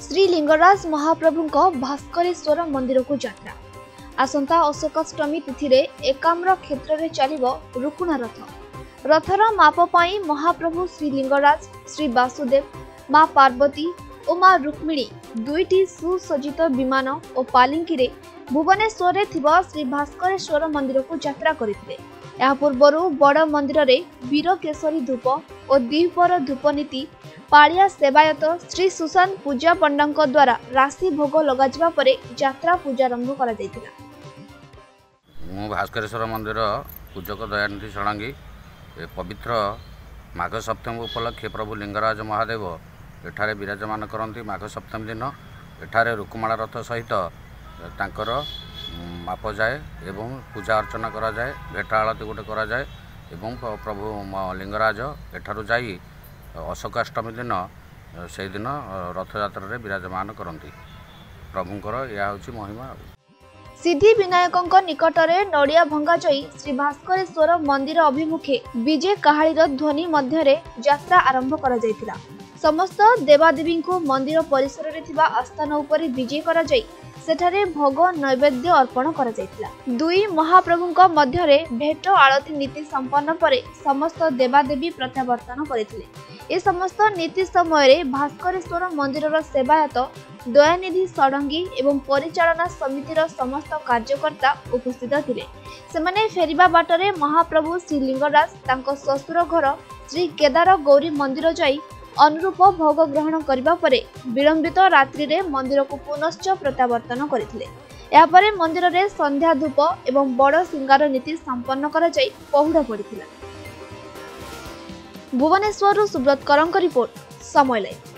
श्री लिंगराज महाप्रभु भास्करेश्वर मंदिर को यात्रा आसंता अशोकाष्टमी तिथि रे एकाम्र क्षेत्र में चलिबो रुकुणा रथ। रथर माप पाई महाप्रभु श्री लिंगराज, श्री वासुदेव, माँ पार्वती और माँ रुक्मिणी दुईटी सुसज्जित विमान और पालिंकी रे भुवनेश्वर थिबा श्री भास्करेश्वर मंदिर को यात्रा करथिले। या पूर्व बड़ मंदिर रे वीर केशरी धूप और द्विपर धूप नीति पाड़िया सेवायत श्री सुशांत पूजा पंडा द्वारा राशि भोग लगा परे यात्रा पूजारंभ करा जायतिला। मु भास्करेश्वर मंदिर पूजक दयानिधि षडांगी पवित्र माघ सप्तमी उपलक्षे प्रभु लिंगराज महादेव एठारे विराजमान करती। माघ सप्तमी दिन एठारे रुकुमाणा रथ सहित तांकर माप जाए एवं पूजा अर्चना करा जाए, भेटा आलती गोटे करा जाए एवं प्रभु लिंगराज एठारु जाई अशोकाष्टमी दिन से दिन रथयात्रा रे विराजमान करती। प्रभुंकर यह होची महिमा। सिद्धि विनायकों निकटरे नड़िया भंगा जाई श्री भास्करेश्वर मंदिर अभिमुखे विजय काहाळीर ध्वनि मध्यरे यात्रा आरंभ करा जायतिला। समस्त देवादेवी को मंदिर परिसर रे थिबा आस्थान उपरे विजय करा जाई सेठारे भोग नैवेद्य अर्पण करा जायतिला। दुई महाप्रभुंक मध्यरे भेट आलती नीति संपन्न परे समस्त देवादेवी प्रत्यावर्तन करथिले। ए समस्त नीति समय भास्करेश्वर मंदिर सेवायत दयानिधि षडंगी एवं परिचालना समितिर समस्त कार्यकर्ता उपस्थित थिले। सेमाने फेरिबा बाटरे महाप्रभु श्री लिंगराज तांको ससुर घर श्री केदार गौरी मंदिर जाई अनुरूप भोग ग्रहण करबा परे विलंबित रात्रि रे मंदिर को पुनश्च प्रत्यावर्तन करथिले। या परे मंदिर रे संध्या धूप एवं बड़ सिंगार नीति संपन्न करा जाई पहुड़ पड़िथिला। भुवनेश्वर सुब्रत करंक रिपोर्ट, समय लाइव।